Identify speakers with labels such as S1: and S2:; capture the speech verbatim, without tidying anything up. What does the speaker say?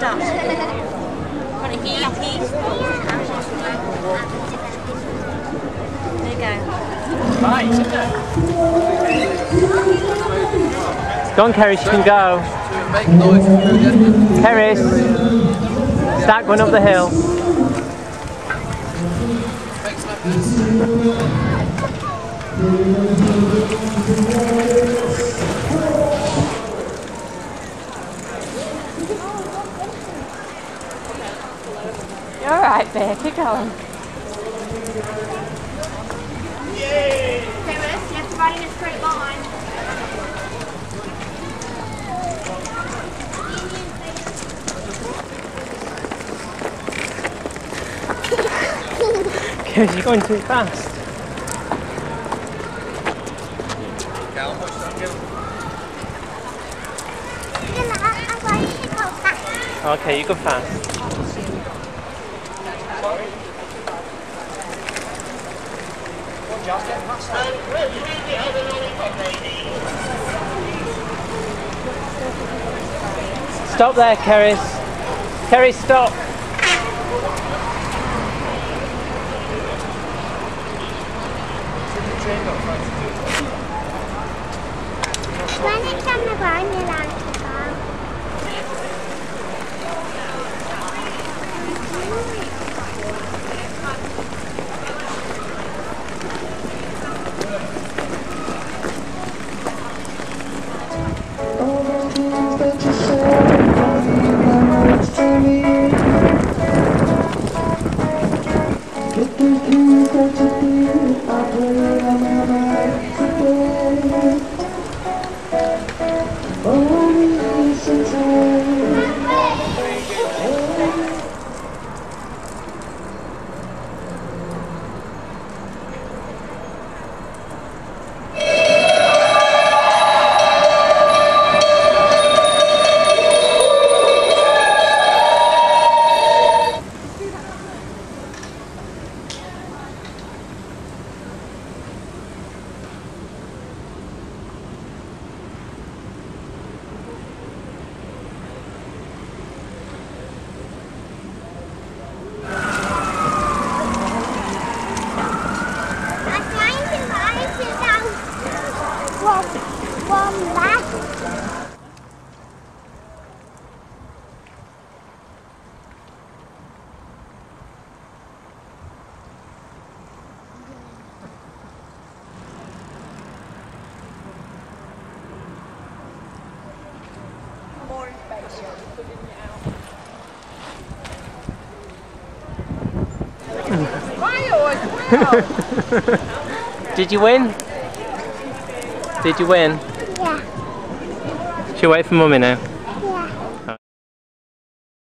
S1: stop. Got it here, here. There you go.
S2: Right, sit there.
S3: Go on, Cerys, you can go. Cerys, start going up the hill.
S1: You're alright, Bear, keep going.
S4: Cerys, you have to ride in a straight line.
S3: Cerys, you're going too fast. Okay, you go fast. Stop there, Cerys. Cerys, stop.
S4: When it's on the ground, you're allowed to go.
S3: Did you win? Did you win?
S4: Yeah.
S3: She'll wait for Mummy now.